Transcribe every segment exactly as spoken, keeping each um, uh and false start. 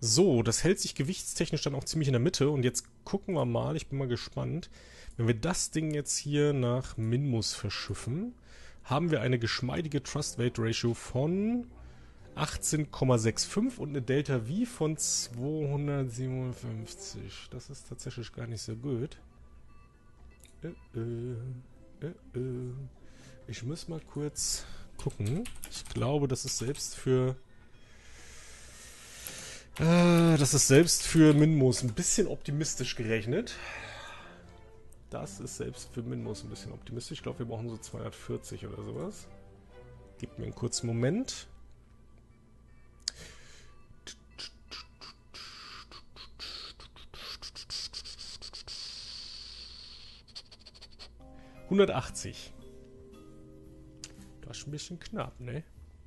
So, das hält sich gewichtstechnisch dann auch ziemlich in der Mitte. Und jetzt gucken wir mal, ich bin mal gespannt. Wenn wir das Ding jetzt hier nach Minmus verschiffen, haben wir eine geschmeidige Trust-Weight-Ratio von achtzehn Komma fünfundsechzig und eine Delta-V von zweihundertsiebenundfünfzig. Das ist tatsächlich gar nicht so gut. Äh, äh, äh, äh. Ich muss mal kurz gucken. Ich glaube, das ist selbst für... Äh, das ist selbst für Minmus ein bisschen optimistisch gerechnet. Das ist selbst für Minmus ein bisschen optimistisch. Ich glaube, wir brauchen so zweihundertvierzig oder sowas. Gib mir einen kurzen Moment. hundertachtzig. Das ist ein bisschen knapp, ne?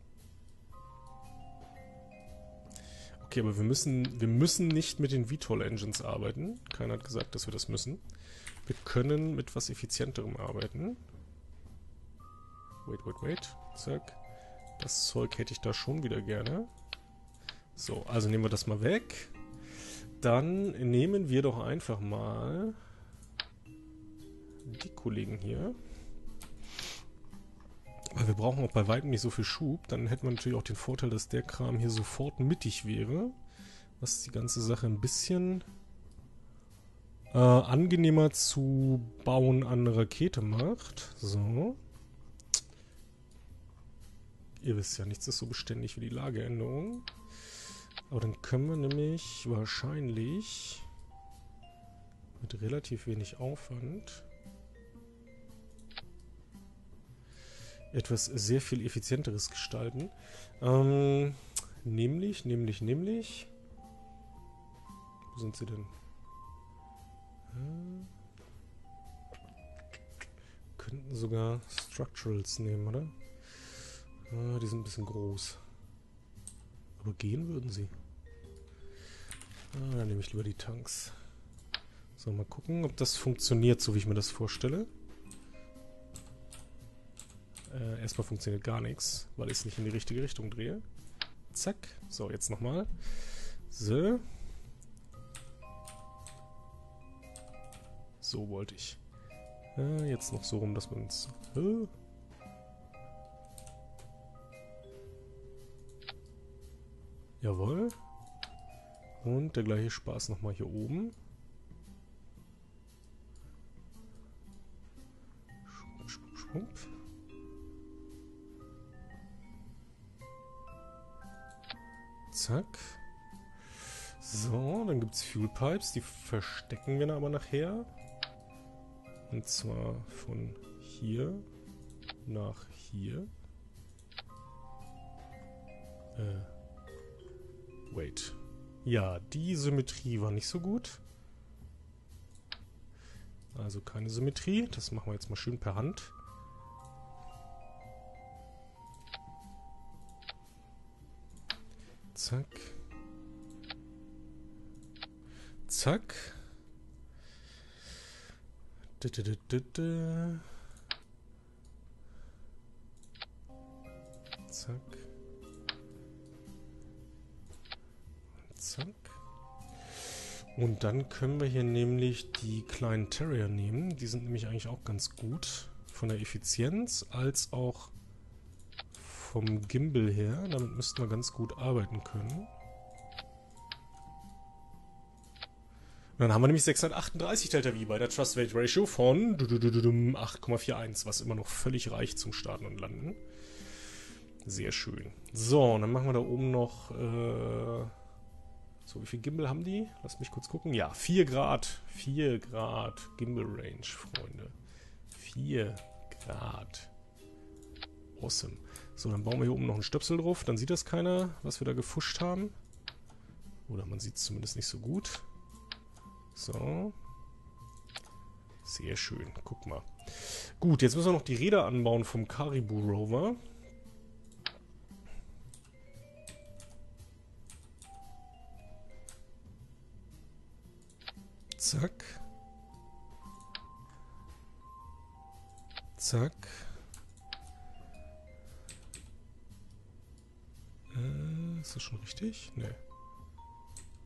Okay, aber wir müssen, wir müssen nicht mit den V TOL Engines arbeiten. Keiner hat gesagt, dass wir das müssen. Wir können mit was Effizienterem arbeiten. Wait, wait, wait. Zack. Das Zeug hätte ich da schon wieder gerne. So, also nehmen wir das mal weg. Dann nehmen wir doch einfach mal die Kollegen hier. Weil wir brauchen auch bei weitem nicht so viel Schub. Dann hätten wir natürlich auch den Vorteil, dass der Kram hier sofort mittig wäre. Was die ganze Sache ein bisschen äh, angenehmer zu bauen an eine Rakete macht. So. Ihr wisst ja, nichts ist so beständig wie die Lageänderung. Aber dann können wir nämlich wahrscheinlich mit relativ wenig Aufwand etwas sehr viel effizienteres gestalten. Ähm, nämlich, nämlich, nämlich... Wo sind sie denn? Äh, könnten sogar Structurals nehmen, oder? Ah, die sind ein bisschen groß. Aber gehen würden sie. Ah, dann nehme ich lieber die Tanks. So, mal gucken, ob das funktioniert, so wie ich mir das vorstelle. Äh, erstmal funktioniert gar nichts, weil ich es nicht in die richtige Richtung drehe. Zack. So, jetzt nochmal. So. So wollte ich. Äh, jetzt noch so rum, dass wir uns... Äh. Jawohl. Und der gleiche Spaß nochmal hier oben. Schwupp, schwupp, schwupp. Zack. So, dann gibt es Fuel Pipes. Die verstecken wir dann aber nachher. Und zwar von hier nach hier. Äh. Wait. Ja, die Symmetrie war nicht so gut. Also keine Symmetrie. Das machen wir jetzt mal schön per Hand. Zack. Zack. Da, da, da, da, da. Zack. Zack. Und dann können wir hier nämlich die kleinen Terrier nehmen. Die sind nämlich eigentlich auch ganz gut. Von der Effizienz als auch vom Gimbal her. Damit müssten wir ganz gut arbeiten können. Und dann haben wir nämlich sechshundertachtunddreißig Delta V bei der Trust Weight Ratio von acht Komma einundvierzig, was immer noch völlig reicht zum Starten und Landen. Sehr schön. So, und dann machen wir da oben noch... Äh, so, wie viel Gimbal haben die? Lasst mich kurz gucken. Ja, vier Grad. vier Grad Gimbal Range, Freunde. vier Grad. Awesome. So, dann bauen wir hier oben noch einen Stöpsel drauf. Dann sieht das keiner, was wir da gefuscht haben. Oder man sieht es zumindest nicht so gut. So. Sehr schön. Guck mal. Gut, jetzt müssen wir noch die Räder anbauen vom Caribou Rover. Zack. Zack. Äh, ist das schon richtig? Nee.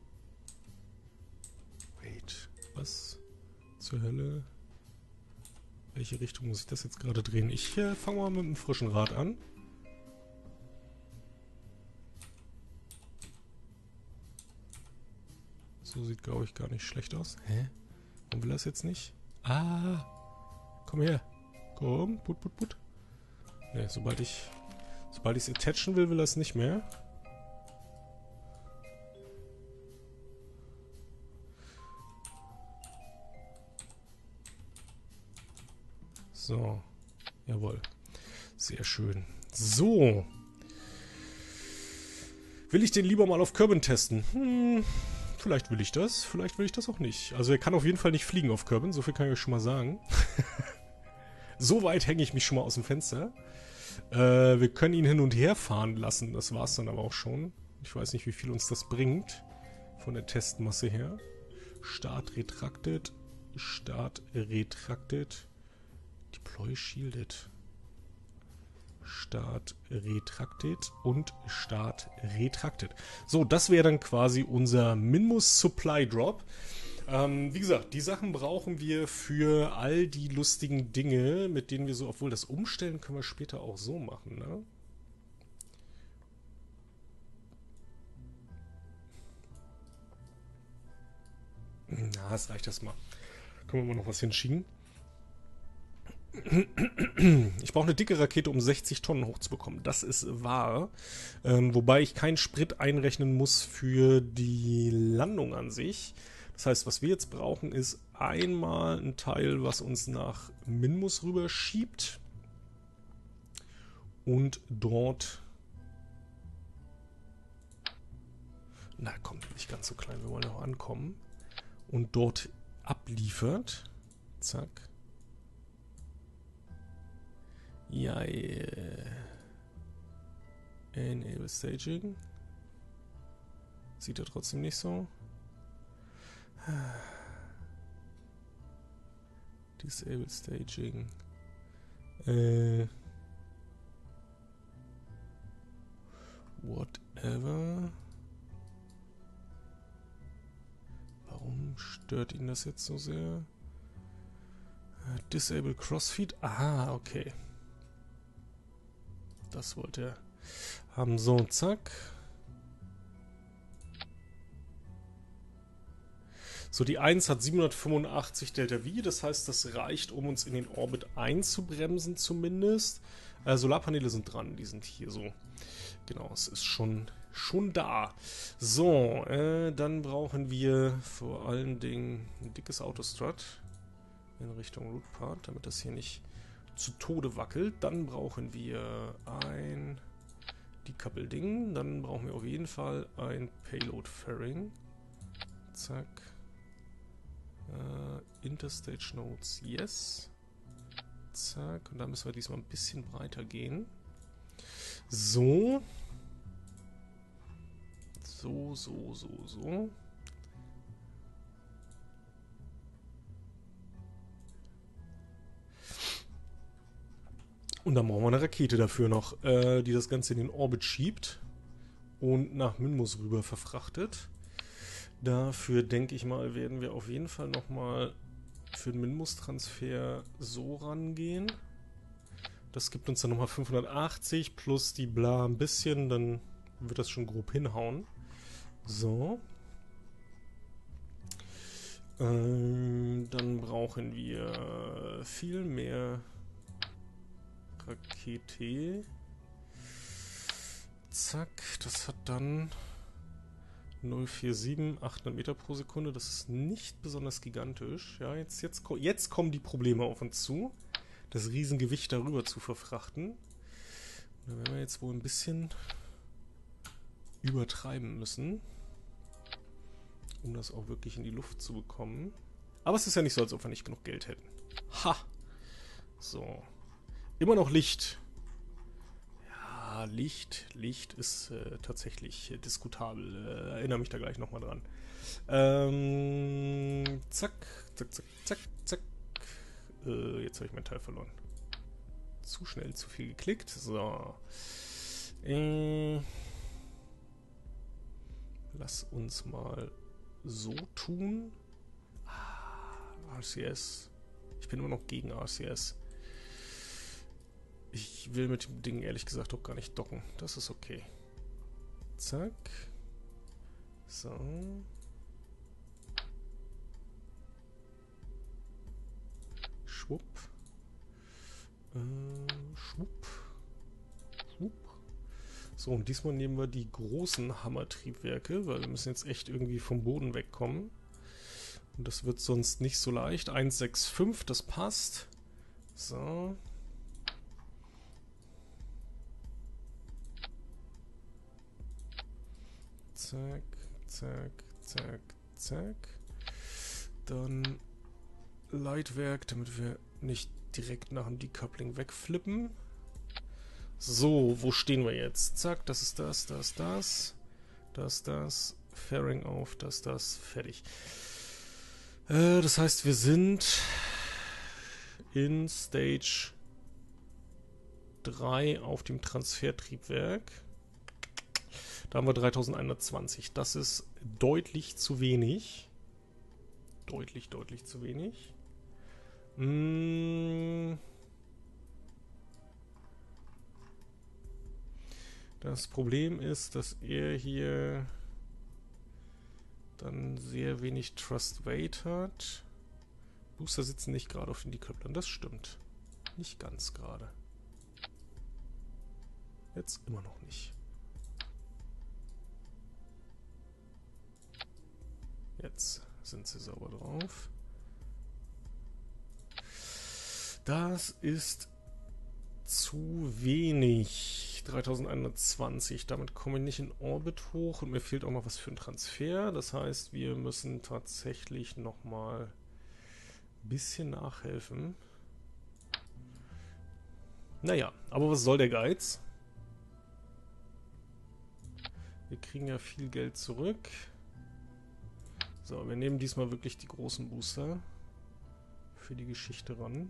Was zur Hölle? Welche Richtung muss ich das jetzt gerade drehen? Ich äh, fange mal mit einem frischen Rad an. So sieht, glaube ich, gar nicht schlecht aus. Hä? Warum will er das jetzt nicht? Ah! Komm her! Komm! Put, put, put! Ne, sobald ich... Sobald ich es attachen will, will er es nicht mehr. So. Jawohl. Sehr schön. So. Will ich den lieber mal auf Kerbin testen? Hm... Vielleicht will ich das, vielleicht will ich das auch nicht. Also er kann auf jeden Fall nicht fliegen auf Kerbin, so viel kann ich euch schon mal sagen. So weit hänge ich mich schon mal aus dem Fenster. Äh, wir können ihn hin und her fahren lassen, das war es dann aber auch schon. Ich weiß nicht, wie viel uns das bringt, von der Testmasse her. Start retracted, Start retracted, Deploy shielded. Start retracted und Start retracted. So, das wäre dann quasi unser Minmus Supply Drop. Ähm, wie gesagt, die Sachen brauchen wir für all die lustigen Dinge, mit denen wir so, obwohl das Umstellen können wir später auch so machen, ne? Na, das reicht erstmal. Können wir mal noch was hinschieben. Ich brauche eine dicke Rakete, um sechzig Tonnen hochzubekommen. Das ist wahr. Ähm, wobei ich keinen Sprit einrechnen muss für die Landung an sich. Das heißt, was wir jetzt brauchen, ist einmal ein Teil, was uns nach Minmus rüber schiebt. Und dort... Na komm, nicht ganz so klein, wir wollen auch ankommen. Und dort abliefert. Zack. Ja, yeah. Enable Staging. Sieht er trotzdem nicht so. Disable Staging. Äh. Whatever. Warum stört ihn das jetzt so sehr? Disable Crossfeed. Aha, okay. Das wollte er haben. So, zack. So, die eins hat siebenhundertfünfundachtzig Delta V. Das heißt, das reicht, um uns in den Orbit einzubremsen zumindest. Äh, Solarpaneele sind dran. Die sind hier so. Genau, es ist schon, schon da. So, äh, dann brauchen wir vor allen Dingen ein dickes Autostrut in Richtung Root Part, damit das hier nicht zu Tode wackelt. Dann brauchen wir ein Decouple-Ding. Dann brauchen wir auf jeden Fall ein Payload-Fairing. Zack. Äh, Interstage Nodes, yes. Zack. Und da müssen wir diesmal ein bisschen breiter gehen. So. So, so, so, so. Und dann brauchen wir eine Rakete dafür noch, äh, die das Ganze in den Orbit schiebt und nach Minmus rüber verfrachtet. Dafür, denke ich mal, werden wir auf jeden Fall nochmal für den Minmus-Transfer so rangehen. Das gibt uns dann nochmal fünfhundertachtzig plus die Bla ein bisschen, dann wird das schon grob hinhauen. So. Ähm, dann brauchen wir viel mehr Rakete. Zack, das hat dann null Komma siebenundvierzig, achthundert Meter pro Sekunde. Das ist nicht besonders gigantisch. Ja, jetzt, jetzt, jetzt kommen die Probleme auf uns zu, das Riesengewicht darüber zu verfrachten. Da werden wir jetzt wohl ein bisschen übertreiben müssen, um das auch wirklich in die Luft zu bekommen. Aber es ist ja nicht so, als ob wir nicht genug Geld hätten. Ha! So. Immer noch Licht. Ja, Licht. Licht ist äh, tatsächlich äh, diskutabel. Äh, erinnere mich da gleich nochmal dran. Ähm, zack, zack, zack, zack, zack. Äh, jetzt habe ich meinen Teil verloren. Zu schnell, zu viel geklickt. So. Äh, lass uns mal so tun. Ah, R C S. Ich bin immer noch gegen R C S. Ich will mit dem Ding ehrlich gesagt auch gar nicht docken. Das ist okay. Zack. So. Schwupp. Äh, schwupp. Schwupp. So, und diesmal nehmen wir die großen Hammertriebwerke, weil wir müssen jetzt echt irgendwie vom Boden wegkommen. Und das wird sonst nicht so leicht. eins sechs fünf, das passt. So. Zack, zack, zack, zack. Dann Leitwerk, damit wir nicht direkt nach dem Decoupling wegflippen. So, wo stehen wir jetzt? Zack, das ist das, das, das. Das, das. Fairing auf, das, das. Fertig. Äh, das heißt, wir sind in Stage drei auf dem Transfertriebwerk. Da haben wir dreitausendeinhundertzwanzig. Das ist deutlich zu wenig. Deutlich, deutlich zu wenig. Hm. Das Problem ist, dass er hier dann sehr wenig Trust Weight hat. Booster sitzen nicht gerade auf den Decouplern. Das stimmt. Nicht ganz gerade. Jetzt immer noch nicht. Jetzt sind sie sauber drauf. Das ist zu wenig. dreitausendeinhundertzwanzig. Damit komme ich nicht in Orbit hoch und mir fehlt auch noch was für einen Transfer. Das heißt, wir müssen tatsächlich nochmal ein bisschen nachhelfen. Naja, aber was soll der Geiz? Wir kriegen ja viel Geld zurück. So, wir nehmen diesmal wirklich die großen Booster für die Geschichte ran.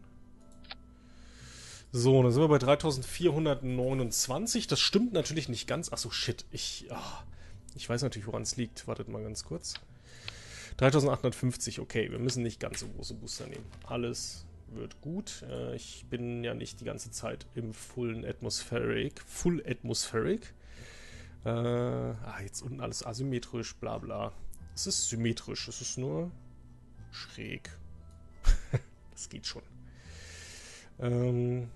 So, dann sind wir bei dreitausendvierhundertneunundzwanzig. Das stimmt natürlich nicht ganz. Achso, shit. Ich, oh, ich weiß natürlich, woran es liegt. Wartet mal ganz kurz. dreitausendachthundertfünfzig. Okay, wir müssen nicht ganz so große Booster nehmen. Alles wird gut. Äh, ich bin ja nicht die ganze Zeit im Full Atmospheric. Full Atmospheric. Äh, ah, jetzt unten alles asymmetrisch, bla bla. Es ist symmetrisch. Es ist nur schräg. Das geht schon. Ähm...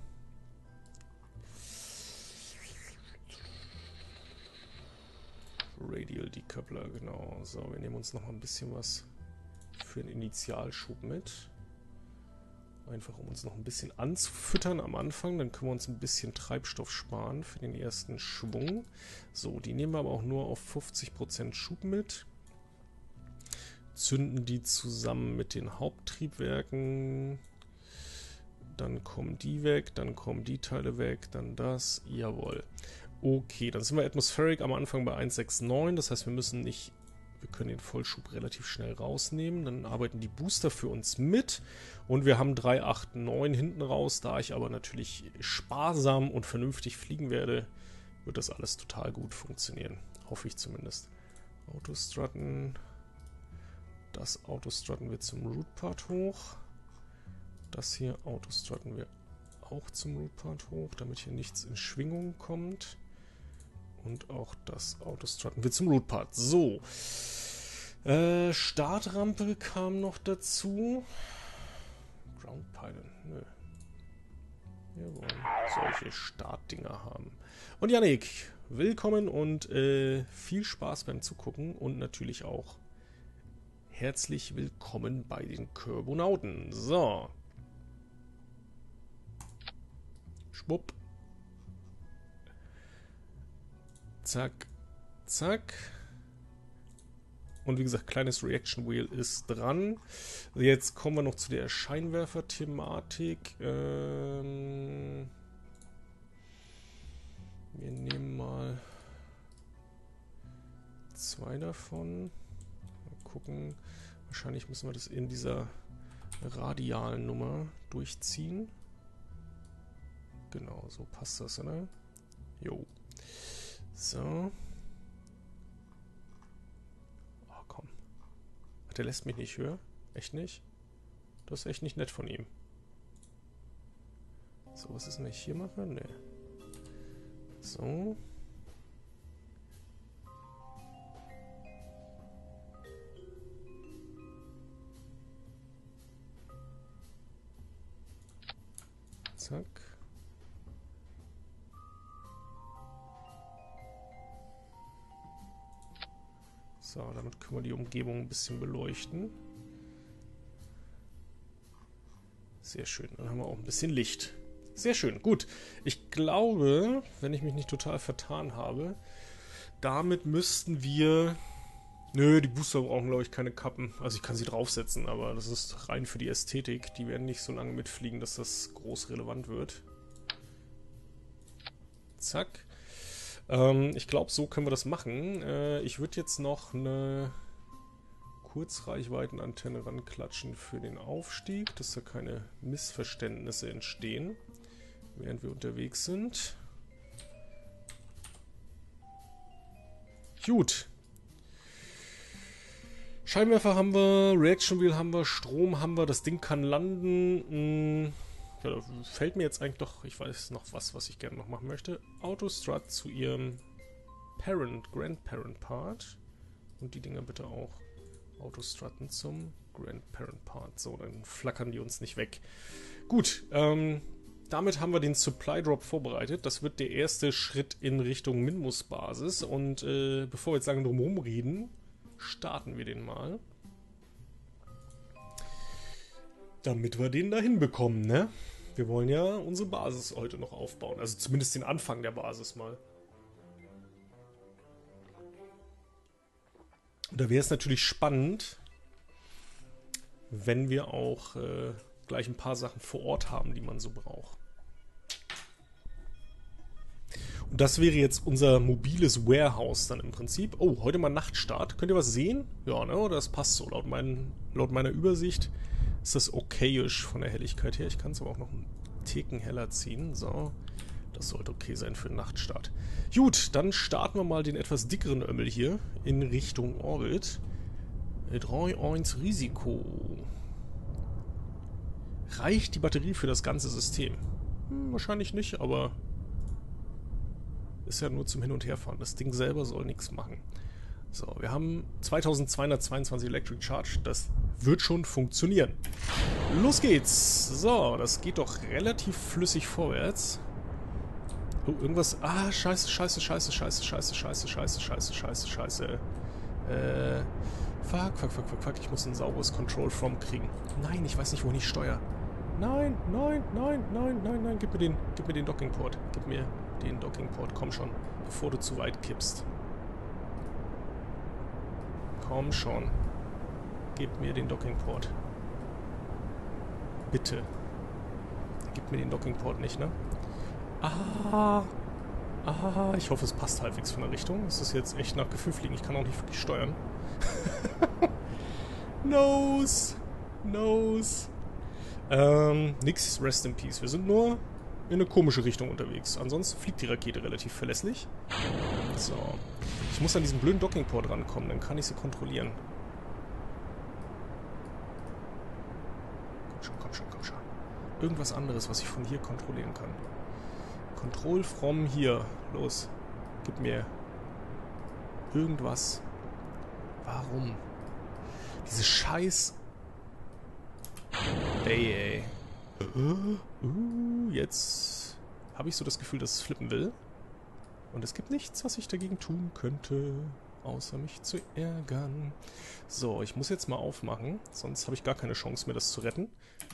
Radial Decoupler, genau. So, wir nehmen uns noch mal ein bisschen was für den Initialschub mit. Einfach um uns noch ein bisschen anzufüttern am Anfang. Dann können wir uns ein bisschen Treibstoff sparen für den ersten Schwung. So, die nehmen wir aber auch nur auf fünfzig Prozent Schub mit. Zünden die zusammen mit den Haupttriebwerken. Dann kommen die weg, dann kommen die Teile weg, dann das. Jawohl. Okay, dann sind wir Atmospheric am Anfang bei eins sechs neun, das heißt, wir müssen nicht, wir können den Vollschub relativ schnell rausnehmen, dann arbeiten die Booster für uns mit und wir haben drei acht neun hinten raus, da ich aber natürlich sparsam und vernünftig fliegen werde, wird das alles total gut funktionieren, hoffe ich zumindest. Autostrutten, das Autostrutten wir zum Root Part hoch, das hier Autostrutten wir auch zum Root Part hoch, damit hier nichts in Schwingung kommt. Und auch das Autostrutten wird zum Root Part. So. Äh, Startrampe kam noch dazu. Ground Pylon. Nö. Wir wollen solche Startdinger haben. Und Yannick, willkommen und äh, viel Spaß beim Zugucken. Und natürlich auch herzlich willkommen bei den Kerbonauten. So. Schwupp. Zack, zack. Und wie gesagt, kleines Reaction Wheel ist dran. Jetzt kommen wir noch zu der Scheinwerfer-Thematik. Ähm wir nehmen mal zwei davon. Mal gucken. Wahrscheinlich müssen wir das in dieser radialen Nummer durchziehen. Genau, so passt das, oder? Jo. So. Oh, komm. Der lässt mich nicht höher. Echt nicht? Das ist echt nicht nett von ihm. So, was ist denn, wenn ich hier mache? Nee. So. Zack. So, damit können wir die Umgebung ein bisschen beleuchten. Sehr schön. Dann haben wir auch ein bisschen Licht. Sehr schön. Gut. Ich glaube, wenn ich mich nicht total vertan habe, damit müssten wir... Nö, die Booster brauchen, glaube ich, keine Kappen. Also ich kann sie draufsetzen, aber das ist rein für die Ästhetik. Die werden nicht so lange mitfliegen, dass das groß relevant wird. Zack. Ähm, ich glaube, so können wir das machen. Äh, ich würde jetzt noch eine Kurzreichweitenantenne ranklatschen für den Aufstieg, dass da keine Missverständnisse entstehen, während wir unterwegs sind. Gut. Scheinwerfer haben wir, Reaction Wheel haben wir, Strom haben wir, das Ding kann landen. Hm, ja, da fällt mir jetzt eigentlich doch, ich weiß noch was, was ich gerne noch machen möchte. Autostrut zu ihrem Parent, Grandparent Part. Und die Dinger bitte auch Autostrutten zum Grandparent Part. So, dann flackern die uns nicht weg. Gut, ähm, damit haben wir den Supply Drop vorbereitet. Das wird der erste Schritt in Richtung Minmus-Basis. Und äh, bevor wir jetzt lange drum herum reden, starten wir den mal. Damit wir den da hinbekommen, ne? Wir wollen ja unsere Basis heute noch aufbauen. Also zumindest den Anfang der Basis mal. Und da wäre es natürlich spannend, wenn wir auch äh, gleich ein paar Sachen vor Ort haben, die man so braucht. Und das wäre jetzt unser mobiles Warehouse dann im Prinzip. Oh, heute mal Nachtstart. Könnt ihr was sehen? Ja, ne? Oder das passt so. Laut, mein, laut meiner Übersicht ist das okayisch von der Helligkeit her. Ich kann es aber auch noch einen Ticken heller ziehen. So, das sollte okay sein für den Nachtstart. Gut, dann starten wir mal den etwas dickeren Ömmel hier in Richtung Orbit. drei eins Risiko. Reicht die Batterie für das ganze System? Hm, wahrscheinlich nicht, aber ist ja nur zum Hin- und Herfahren. Das Ding selber soll nichts machen. So, wir haben zweitausendzweihundertzweiundzwanzig Electric Charge. Das wird schon funktionieren. Los geht's. So, das geht doch relativ flüssig vorwärts. Oh, irgendwas... Ah, scheiße, scheiße, scheiße, scheiße, scheiße, scheiße, scheiße, scheiße, scheiße, scheiße. Äh... Fuck, fuck, fuck, fuck, fuck. Ich muss ein sauberes Control From kriegen. Nein, ich weiß nicht, wohin ich steuere. Nein, nein, nein, nein, nein, nein. Gib mir den, gib mir den Dockingport. Gib mir den Dockingport. Komm schon, bevor du zu weit kippst. Komm schon. Gib mir den Dockingport. Bitte. Gib mir den Dockingport nicht, ne? Ah. Ah, ich hoffe, es passt halbwegs von der Richtung. Es ist jetzt echt nach Gefühl fliegen. Ich kann auch nicht wirklich steuern. Nose. Nose. Ähm, nix, rest in peace. Wir sind nur in eine komische Richtung unterwegs. Ansonsten fliegt die Rakete relativ verlässlich. So. Ich muss an diesen blöden Dockingport rankommen, dann kann ich sie kontrollieren. Komm schon, komm schon, komm schon. Irgendwas anderes, was ich von hier kontrollieren kann. Control from hier. Los. Gib mir irgendwas. Warum? Diese Scheiß... Ey, ey. Uh, jetzt habe ich so das Gefühl, dass es flippen will. Und es gibt nichts, was ich dagegen tun könnte, außer mich zu ärgern. So, ich muss jetzt mal aufmachen, sonst habe ich gar keine Chance mehr, das zu retten.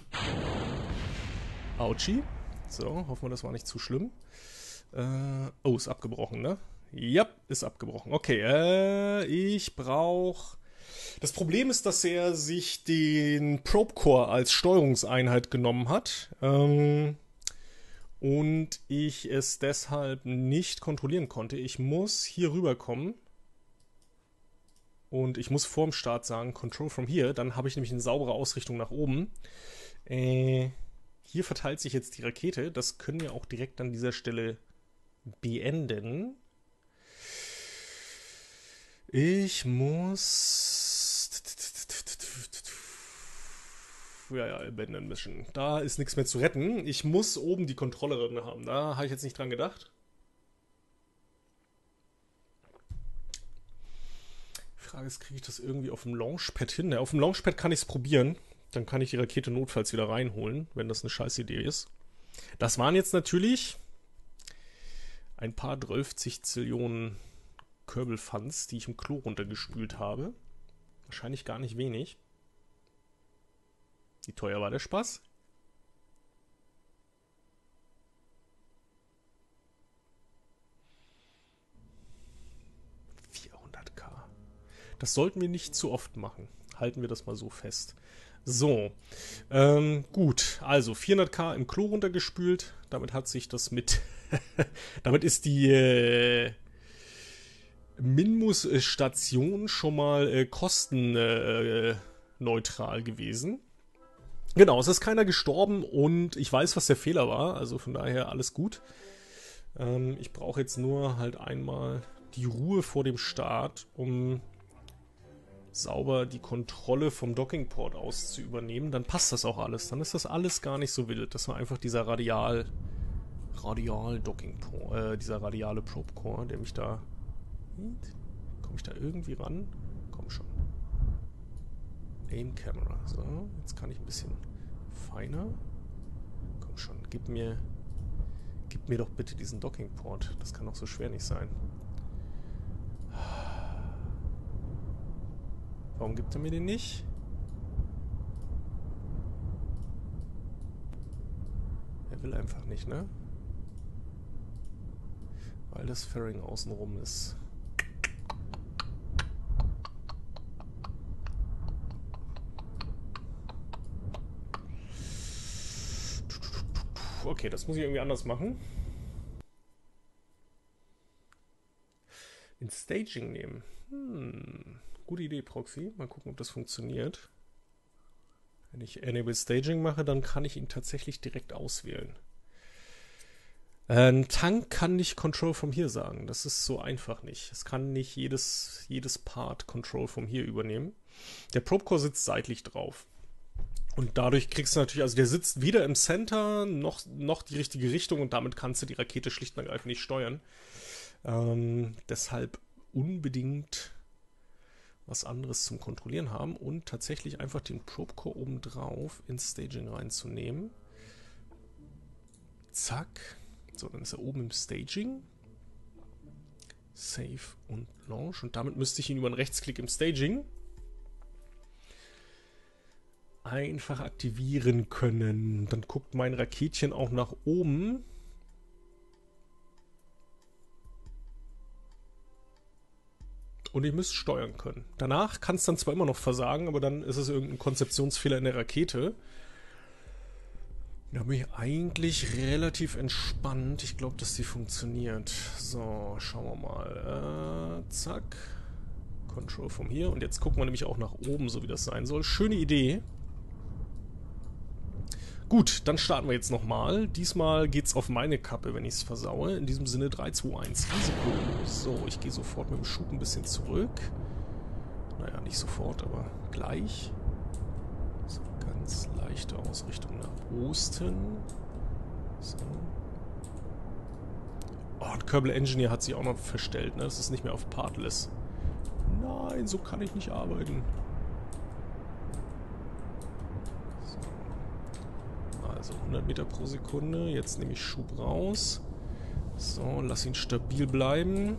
Autschi. So, hoffen wir, das war nicht zu schlimm. Äh, oh, ist abgebrochen, ne? Ja, ist abgebrochen. Okay, äh, ich brauche... Das Problem ist, dass er sich den Probe Core als Steuerungseinheit genommen hat. Ähm, und ich es deshalb nicht kontrollieren konnte. Ich muss hier rüberkommen. Und ich muss vorm Start sagen, Control from here. Dann habe ich nämlich eine saubere Ausrichtung nach oben. Äh, hier verteilt sich jetzt die Rakete. Das können wir auch direkt an dieser Stelle beenden. Ich muss... ja, ja, Abandon Mission. Da ist nichts mehr zu retten. Ich muss oben die Kontrollerin haben. Da habe ich jetzt nicht dran gedacht. Die Frage ist, kriege ich das irgendwie auf dem Launchpad hin? Ja, auf dem Launchpad kann ich es probieren. Dann kann ich die Rakete notfalls wieder reinholen, wenn das eine Scheißidee ist. Das waren jetzt natürlich ein paar dreißig Zillionen Kerbal-Funds, die ich im Klo runtergespült habe. Wahrscheinlich gar nicht wenig. Wie teuer war der Spaß? vierhunderttausend. Das sollten wir nicht zu oft machen. Halten wir das mal so fest. So, ähm, gut. Also vierhunderttausend im Klo runtergespült. Damit hat sich das mit... damit ist die äh, Minmus-Station schon mal äh, kostenneutral äh, gewesen. Genau, es ist keiner gestorben und ich weiß, was der Fehler war. Also von daher alles gut. Ähm, ich brauche jetzt nur halt einmal die Ruhe vor dem Start, um sauber die Kontrolle vom Dockingport aus zu übernehmen. Dann passt das auch alles. Dann ist das alles gar nicht so wild. Das war einfach dieser Radial... Radial-Dockingport, äh, dieser radiale Probe-Core, der mich da... Komme ich da irgendwie ran? Komm schon. Aim Camera. So, jetzt kann ich ein bisschen feiner. Komm schon, gib mir... Gib mir doch bitte diesen Dockingport. Das kann doch so schwer nicht sein. Warum gibt er mir den nicht? Er will einfach nicht, ne? Weil das Fairing außenrum ist. Okay, das muss ich irgendwie anders machen. In Staging nehmen. Hm, gute Idee, Proxy. Mal gucken, ob das funktioniert. Wenn ich Enable Staging mache, dann kann ich ihn tatsächlich direkt auswählen. Ein Tank kann nicht Control from Here sagen. Das ist so einfach nicht. Es kann nicht jedes, jedes Part Control from Here übernehmen. Der Probe Core sitzt seitlich drauf. Und dadurch kriegst du natürlich, also der sitzt weder im Center noch, noch die richtige Richtung und damit kannst du die Rakete schlicht und ergreifend nicht steuern. Ähm, deshalb unbedingt was anderes zum Kontrollieren haben und tatsächlich einfach den Probe Core oben drauf ins Staging reinzunehmen. Zack. So, dann ist er oben im Staging. Save und Launch. Und damit müsste ich ihn über einen Rechtsklick im Staging einfach aktivieren können. Dann guckt mein Raketchen auch nach oben. Und ich müsste steuern können. Danach kann es dann zwar immer noch versagen, aber dann ist es irgendein Konzeptionsfehler in der Rakete. Da bin ich eigentlich relativ entspannt. Ich glaube, dass die funktioniert. So, schauen wir mal. Äh, zack. Control from Here. Und jetzt gucken wir nämlich auch nach oben, so wie das sein soll. Schöne Idee. Gut, dann starten wir jetzt nochmal. Diesmal geht es auf meine Kappe, wenn ich es versaue. In diesem Sinne drei, zwei, eins, Risiko. So, ich gehe sofort mit dem Schub ein bisschen zurück. Naja, nicht sofort, aber gleich. So, ganz leichte Ausrichtung nach Osten. So. Oh, und Kerbal Engineer hat sich auch noch verstellt, ne? Das ist nicht mehr auf Partless. Nein, so kann ich nicht arbeiten. So. Also hundert Meter pro Sekunde. Jetzt nehme ich Schub raus. So, lass ihn stabil bleiben.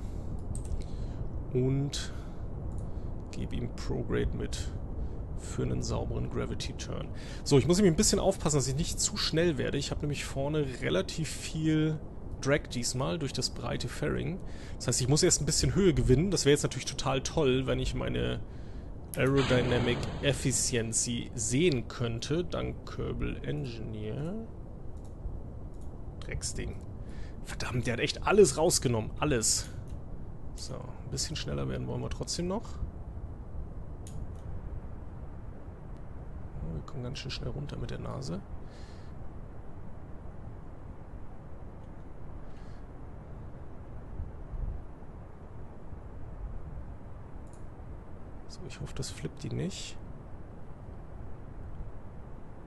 Und gebe ihm Prograde mit. Für einen sauberen Gravity Turn. So, ich muss nämlich ein bisschen aufpassen, dass ich nicht zu schnell werde. Ich habe nämlich vorne relativ viel Drag diesmal durch das breite Fairing. Das heißt, ich muss erst ein bisschen Höhe gewinnen. Das wäre jetzt natürlich total toll, wenn ich meine Aerodynamic Efficiency sehen könnte. Dank Kerbal Engineer. Drecksding. Verdammt, der hat echt alles rausgenommen. Alles. So, ein bisschen schneller werden wollen wir trotzdem noch. Wir kommen ganz schön schnell runter mit der Nase. So, ich hoffe, das flippt die nicht.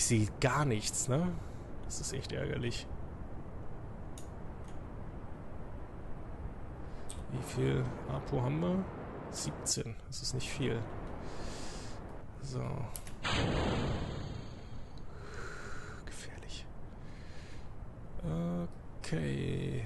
ich sehe gar nichts, ne? Das ist echt ärgerlich. Wie viel Apo haben wir? siebzehn. Das ist nicht viel. So. Gefährlich. Okay.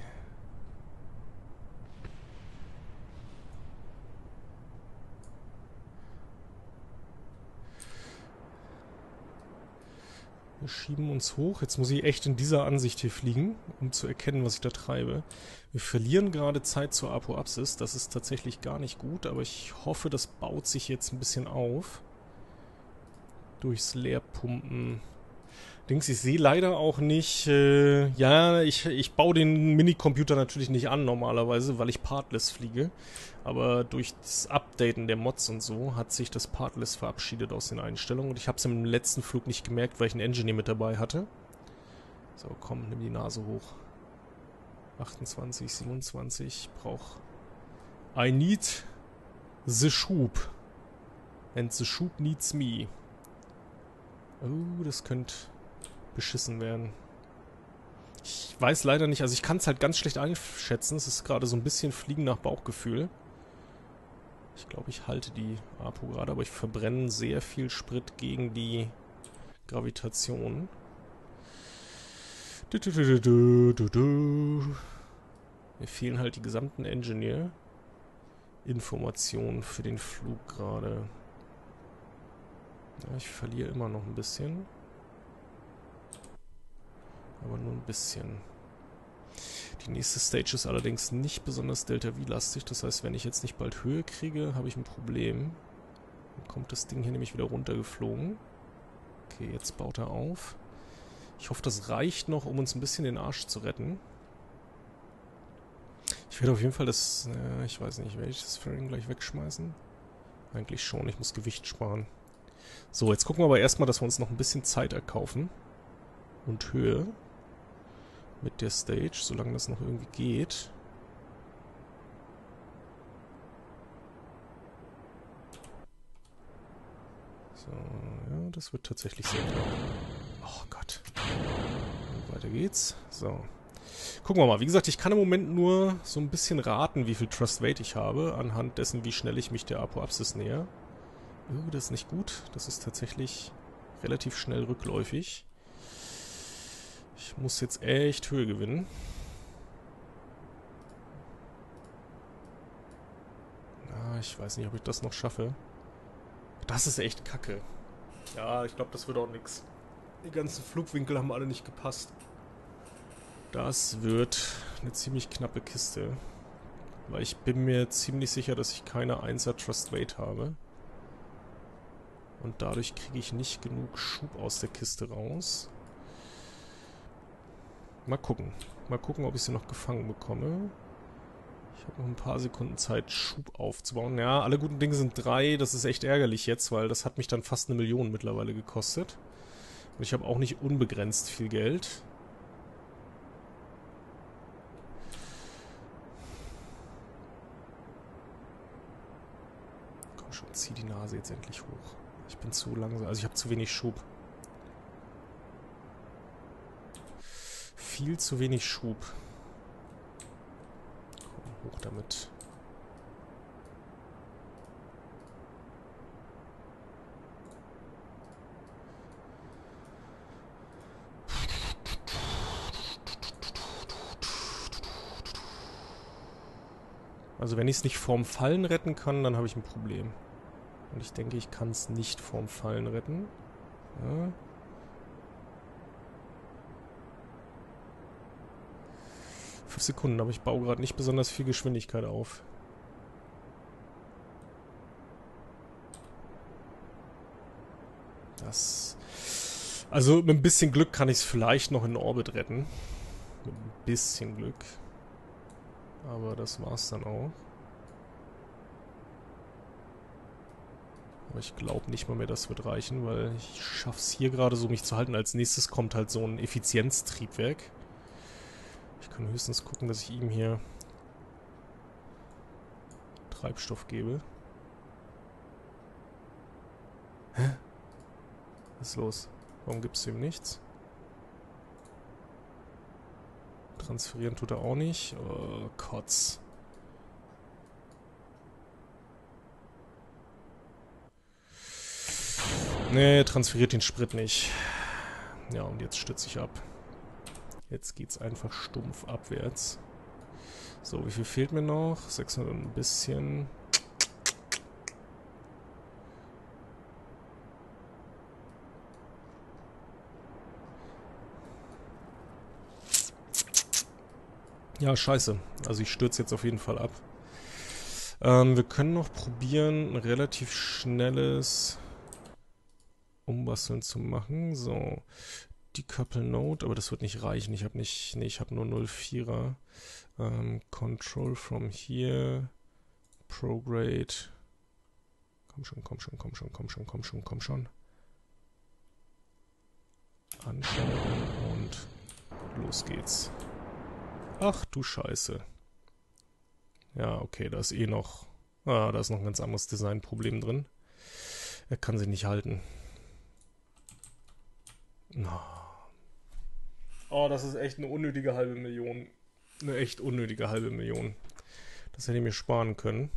Wir schieben uns hoch. Jetzt muss ich echt in dieser Ansicht hier fliegen, um zu erkennen, was ich da treibe. Wir verlieren gerade Zeit zur Apoapsis. Das ist tatsächlich gar nicht gut, aber ich hoffe, das baut sich jetzt ein bisschen auf. Durchs Leerpumpen. Dings, ich sehe leider auch nicht... Äh, ja, ich, ich baue den Minicomputer natürlich nicht an normalerweise, weil ich Partless fliege. Aber durch das Updaten der Mods und so hat sich das Partless verabschiedet aus den Einstellungen. Und ich habe es im letzten Flug nicht gemerkt, weil ich einen Engineer mit dabei hatte. So, komm, nimm die Nase hoch. achtundzwanzig, siebenundzwanzig. Ich brauch... I need the Schub. And the Schub needs me. Oh, das könnte beschissen werden. Ich weiß leider nicht, also ich kann es halt ganz schlecht einschätzen. Es ist gerade so ein bisschen Fliegen nach Bauchgefühl. Ich glaube, ich halte die Apo gerade, aber ich verbrenne sehr viel Sprit gegen die Gravitation. Du, du, du, du, du, du. Mir fehlen halt die gesamten Engineer-Informationen für den Flug gerade. Ja, ich verliere immer noch ein bisschen. Aber nur ein bisschen. Die nächste Stage ist allerdings nicht besonders Delta-V-lastig. Das heißt, wenn ich jetzt nicht bald Höhe kriege, habe ich ein Problem. Dann kommt das Ding hier nämlich wieder runtergeflogen. Okay, jetzt baut er auf. Ich hoffe, das reicht noch, um uns ein bisschen den Arsch zu retten. Ich werde auf jeden Fall das... Ja, ich weiß nicht, werde ich das Fairing gleich wegschmeißen? Eigentlich schon, ich muss Gewicht sparen. So, jetzt gucken wir aber erstmal, dass wir uns noch ein bisschen Zeit erkaufen. Und Höhe. Mit der Stage, solange das noch irgendwie geht. So, ja, das wird tatsächlich sehr klar. Oh Gott. Und weiter geht's. So. Gucken wir mal. Wie gesagt, ich kann im Moment nur so ein bisschen raten, wie viel Thrust Weight ich habe, anhand dessen, wie schnell ich mich der Apoapsis näher. Oh, das ist nicht gut. Das ist tatsächlich relativ schnell rückläufig. Ich muss jetzt echt Höhe gewinnen. Ah, ich weiß nicht, ob ich das noch schaffe. Das ist echt kacke. Ja, ich glaube, das wird auch nix. Die ganzen Flugwinkel haben alle nicht gepasst. Das wird eine ziemlich knappe Kiste. Weil ich bin mir ziemlich sicher, dass ich keine Einser Thrust Weight habe. Und dadurch kriege ich nicht genug Schub aus der Kiste raus. Mal gucken. Mal gucken, ob ich sie noch gefangen bekomme. Ich habe noch ein paar Sekunden Zeit, Schub aufzubauen. Ja, alle guten Dinge sind drei. Das ist echt ärgerlich jetzt, weil das hat mich dann fast eine Million mittlerweile gekostet. Und ich habe auch nicht unbegrenzt viel Geld. Komm schon, zieh die Nase jetzt endlich hoch. Ich bin zu langsam. Also ich habe zu wenig Schub. Viel zu wenig Schub. Komm, hoch damit. Also wenn ich es nicht vorm Fallen retten kann, dann habe ich ein Problem. Und ich denke, ich kann es nicht vorm Fallen retten. Ja. Fünf Sekunden, aber ich baue gerade nicht besonders viel Geschwindigkeit auf. Das... Also mit ein bisschen Glück kann ich es vielleicht noch in Orbit retten. Mit ein bisschen Glück. Aber das war's dann auch. Aber ich glaube nicht mal mehr, das wird reichen, weil ich schaffe es hier gerade so, mich zu halten. Als nächstes kommt halt so ein Effizienztriebwerk. Ich kann höchstens gucken, dass ich ihm hier Treibstoff gebe. Hä? Was ist los? Warum gibt es ihm nichts? Transferieren tut er auch nicht. Oh, Kotz. Nee, transferiert den Sprit nicht. Ja, und jetzt stütze ich ab. Jetzt geht's einfach stumpf abwärts. So, wie viel fehlt mir noch? sechshundert und ein bisschen. Ja, scheiße. Also ich stürze jetzt auf jeden Fall ab. Ähm, wir können noch probieren, ein relativ schnelles Umbasteln zu machen. So, Decouple Node, aber das wird nicht reichen. Ich habe nicht, nee, ich habe nur null Komma vierer. Ähm, Control from here. Prograde. Komm schon, komm schon, komm schon, komm schon, komm schon, komm schon. Anschalten und los geht's. Ach du Scheiße. Ja, okay, da ist eh noch... Ah, da ist noch ein ganz anderes Designproblem drin. Er kann sich nicht halten. Oh, das ist echt eine unnötige halbe Million. Eine echt unnötige halbe Million. Das hätte ich mir sparen können.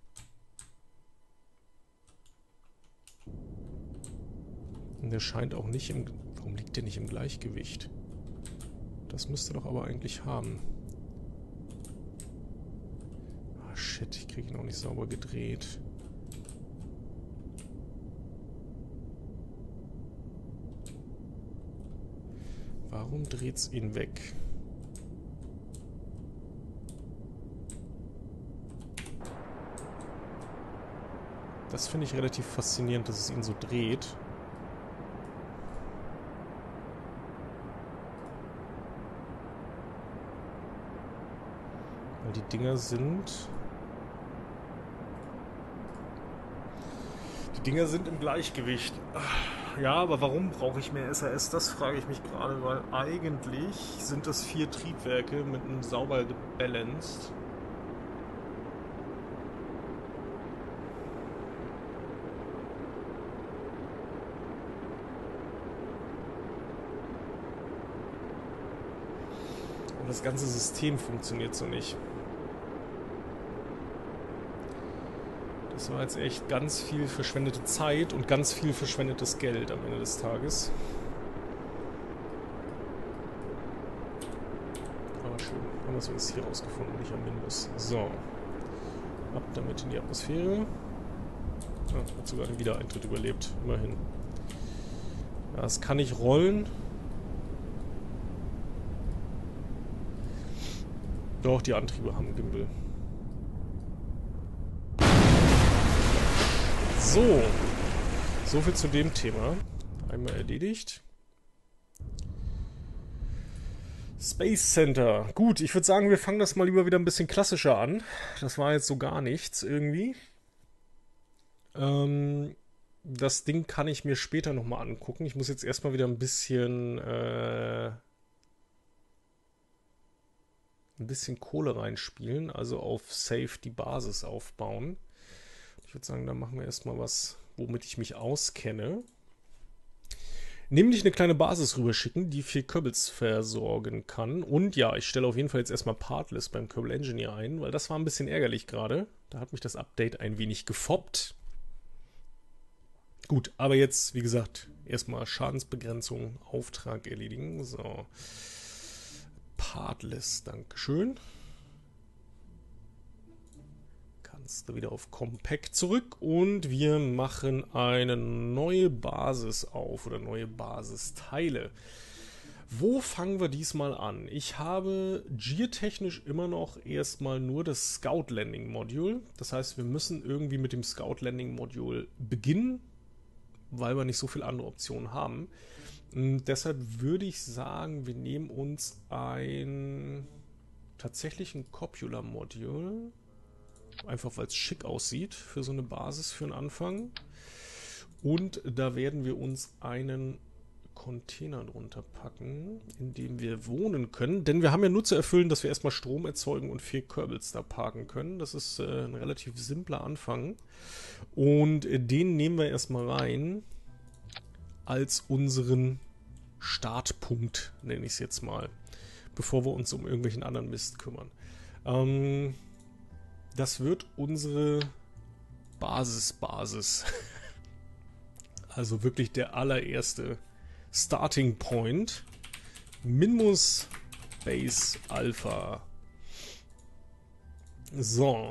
Und der scheint auch nicht im... Warum liegt der nicht im Gleichgewicht? Das müsste doch aber eigentlich haben. Ah, shit, ich kriege ihn auch nicht sauber gedreht. Warum dreht's ihn weg? Das finde ich relativ faszinierend, dass es ihn so dreht. Weil die Dinger sind... Die Dinger sind im Gleichgewicht. Ja, aber warum brauche ich mehr S R S? Das frage ich mich gerade, weil eigentlich sind das vier Triebwerke mit einem sauber gebalanced. Und das ganze System funktioniert so nicht. Das war jetzt echt ganz viel verschwendete Zeit und ganz viel verschwendetes Geld am Ende des Tages. Aber schön, haben wir es jetzt hier rausgefunden, nicht am Nimbus. So, ab damit in die Atmosphäre. Ah, hat sogar einen Wiedereintritt überlebt, immerhin. Ja, es kann nicht rollen. Doch, die Antriebe haben Gimbal. So, soviel zu dem Thema. Einmal erledigt. Space Center. Gut, ich würde sagen, wir fangen das mal lieber wieder ein bisschen klassischer an. Das war jetzt so gar nichts irgendwie. Ähm, das Ding kann ich mir später nochmal angucken. Ich muss jetzt erstmal wieder ein bisschen... Äh, ein bisschen Kohle reinspielen. Also auf Safe die Basis aufbauen. Ich würde sagen, da machen wir erstmal was, womit ich mich auskenne. Nämlich eine kleine Basis rüberschicken, die vier Kerbals versorgen kann. Und ja, ich stelle auf jeden Fall jetzt erstmal Partless beim Kerbal Engineer ein, weil das war ein bisschen ärgerlich gerade. Da hat mich das Update ein wenig gefoppt. Gut, aber jetzt, wie gesagt, erstmal Schadensbegrenzung, Auftrag erledigen. So. Partless, Dankeschön. Kannst du wieder auf Compact zurück und wir machen eine neue Basis auf oder neue Basisteile. Wo fangen wir diesmal an? Ich habe geotechnisch immer noch erstmal nur das Scout Landing Module. Das heißt, wir müssen irgendwie mit dem Scout Landing Module beginnen, weil wir nicht so viele andere Optionen haben. Und deshalb würde ich sagen, wir nehmen uns ein tatsächlich ein Copula Module. Einfach weil es schick aussieht für so eine Basis für den Anfang. Und da werden wir uns einen Container drunter packen, in dem wir wohnen können. Denn wir haben ja nur zu erfüllen, dass wir erstmal Strom erzeugen und vier Kerbals da parken können. Das ist äh, ein relativ simpler Anfang. Und äh, den nehmen wir erstmal rein. als unseren Startpunkt, nenne ich es jetzt mal, bevor wir uns um irgendwelchen anderen Mist kümmern. Ähm, das wird unsere Basis-Basis. Also wirklich der allererste Starting Point. Minmus Base Alpha. So.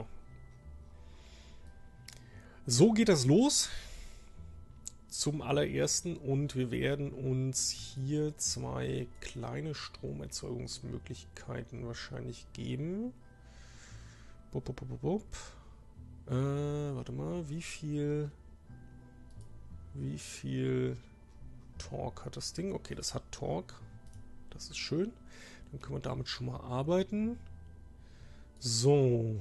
So geht das los. Zum allerersten. Und wir werden uns hier zwei kleine Stromerzeugungsmöglichkeiten wahrscheinlich geben. Bup, bup, bup, bup. Äh, warte mal, wie viel... Wie viel Torque hat das Ding? Okay, das hat Torque. Das ist schön. Dann können wir damit schon mal arbeiten. So.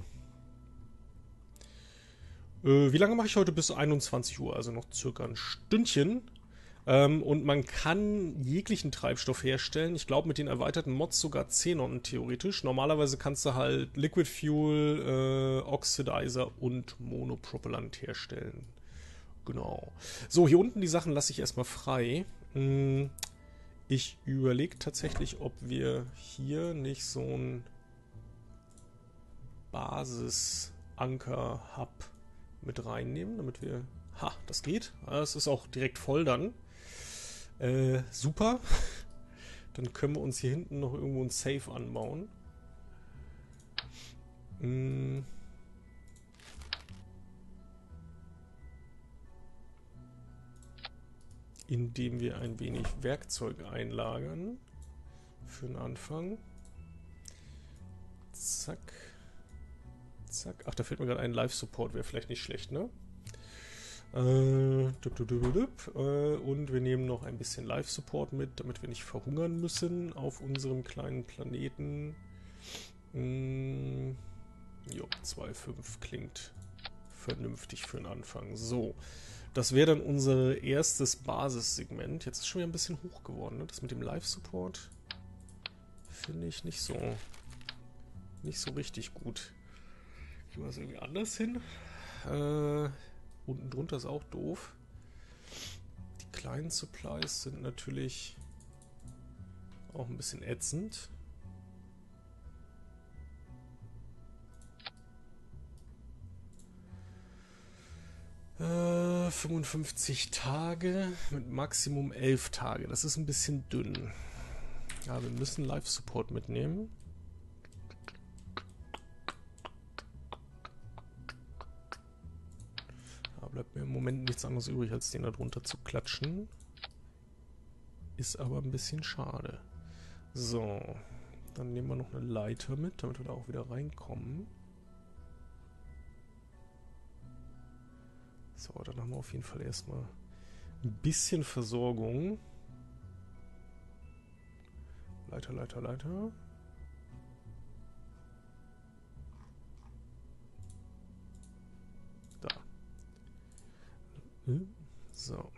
Äh, wie lange mache ich heute? Bis einundzwanzig Uhr, also noch circa ein Stündchen. Ähm, und man kann jeglichen Treibstoff herstellen. Ich glaube mit den erweiterten Mods sogar Xenon theoretisch. Normalerweise kannst du halt Liquid Fuel, äh, Oxidizer und Monopropellant herstellen. Genau. So, hier unten die Sachen lasse ich erstmal frei. Ich überlege tatsächlich, ob wir hier nicht so ein Basis-Anker-Hub mit reinnehmen, damit wir... Ha, das geht. Das ist auch direkt voll dann. Äh, super. Dann können wir uns hier hinten noch irgendwo ein Safe anbauen. Hm. Indem wir ein wenig Werkzeug einlagern. Für den Anfang. Zack. Zack. Ach, da fällt mir gerade ein Live-Support. Wäre vielleicht nicht schlecht, ne? Äh, dup, dup, dup, dup. Äh, und wir nehmen noch ein bisschen Live-Support mit, damit wir nicht verhungern müssen auf unserem kleinen Planeten. Hm, jo, zwei Komma fünf klingt vernünftig für den Anfang. So. Das wäre dann unser erstes Basissegment. Jetzt ist schon wieder ein bisschen hoch geworden, ne? Das mit dem Live-Support finde ich nicht so nicht so richtig gut. Kriegen wir das irgendwie anders hin? Äh, unten drunter ist auch doof. Die kleinen Supplies sind natürlich auch ein bisschen ätzend. Äh, fünfundfünfzig Tage mit Maximum elf Tage. Das ist ein bisschen dünn. Ja, wir müssen Live-Support mitnehmen. Da bleibt mir im Moment nichts anderes übrig, als den da drunter zu klatschen. Ist aber ein bisschen schade. So, dann nehmen wir noch eine Leiter mit, damit wir da auch wieder reinkommen. So, dann haben wir auf jeden Fall erstmal ein bisschen Versorgung. Leiter, Leiter, Leiter. Da. So.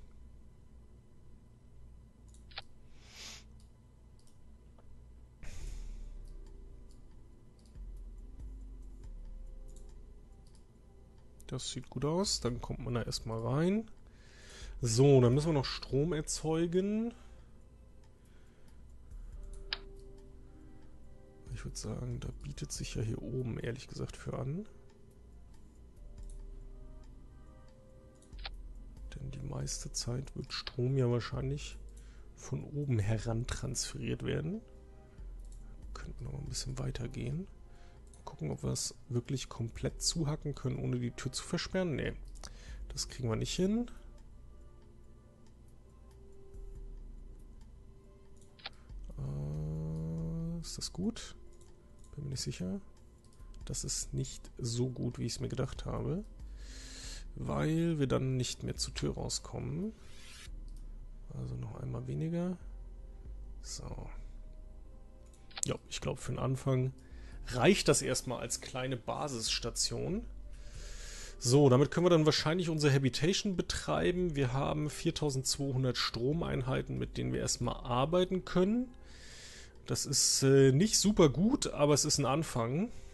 Das sieht gut aus. Dann kommt man da erstmal rein. So, dann müssen wir noch Strom erzeugen. Ich würde sagen, da bietet sich ja hier oben ehrlich gesagt für an. Denn die meiste Zeit wird Strom ja wahrscheinlich von oben herantransferiert werden. Könnten wir noch ein bisschen weiter gehen. Gucken, ob wir es wirklich komplett zuhacken können, ohne die Tür zu versperren. Nee, das kriegen wir nicht hin. Äh, ist das gut? Bin mir nicht sicher. Das ist nicht so gut, wie ich es mir gedacht habe. Weil wir dann nicht mehr zur Tür rauskommen. Also noch einmal weniger. So. Ja, ich glaube für den Anfang reicht das erstmal als kleine Basisstation. So, damit können wir dann wahrscheinlich unsere Habitation betreiben. Wir haben viertausendzweihundert Stromeinheiten, mit denen wir erstmal arbeiten können. Das ist äh, nicht super gut, aber es ist ein Anfang.